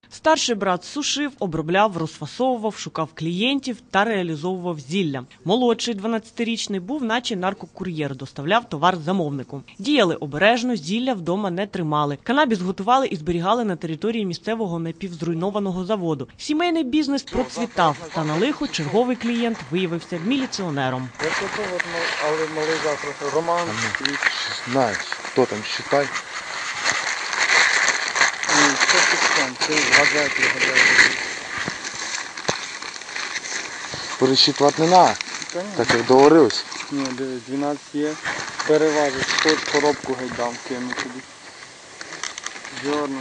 Старший брат сушив, обробляв, розфасовував, шукав клієнтів та реалізовував зілля. Молодший, 12-річний, був наче наркокур'єр, доставляв товар замовнику. Діяли обережно, зілля вдома не тримали. Канабіс готували і зберігали на території місцевого напівзруйнованого заводу. Сімейний бізнес процвітав, та на лихо черговий клієнт виявився міліціонером. Я тут, але малий завтра. Роман. Знаєш, хто там, считай. Пересчитувати не треба, так як договорились. Ні, 12 є, переважить, коробку гайдам кину тобі. Зерна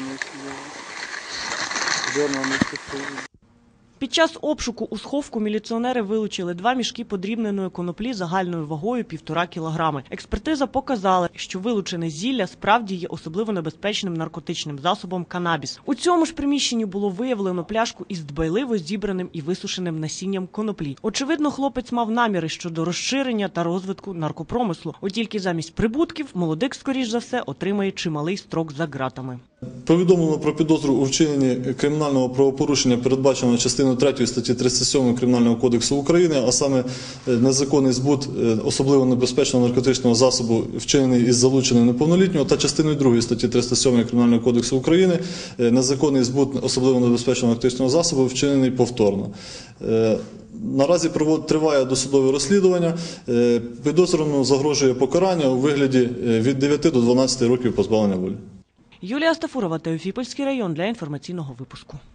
не сиділи. Під час обшуку у сховку міліціонери вилучили 2 мішки подрібненої коноплі загальною вагою 1,5 кілограми. Експертиза показала, що вилучене зілля справді є особливо небезпечним наркотичним засобом канабіс. У цьому ж приміщенні було виявлено пляшку із дбайливо зібраним і висушеним насінням коноплі. Очевидно, хлопець мав наміри щодо розширення та розвитку наркопромислу. От тільки замість прибутків молодик, скоріш за все, отримає чималий строк за ґратами. Повідомлено про підозру у вчиненні кримінального правопорушення, передбаченого частиною 3 статті 307 Кримінального кодексу України, а саме незаконний збут особливо небезпечного наркотичного засобу, вчинений із залученням неповнолітнього, та частиною 2 статті 307 Кримінального кодексу України незаконний збут особливо небезпечного наркотичного засобу, вчинений повторно. Наразі триває досудове розслідування. Підозрюваному загрожує покарання у вигляді від 9 до 12 років позбавлення волі. Юлія Стафурова, Теофіпольський район, для інформаційного випуску.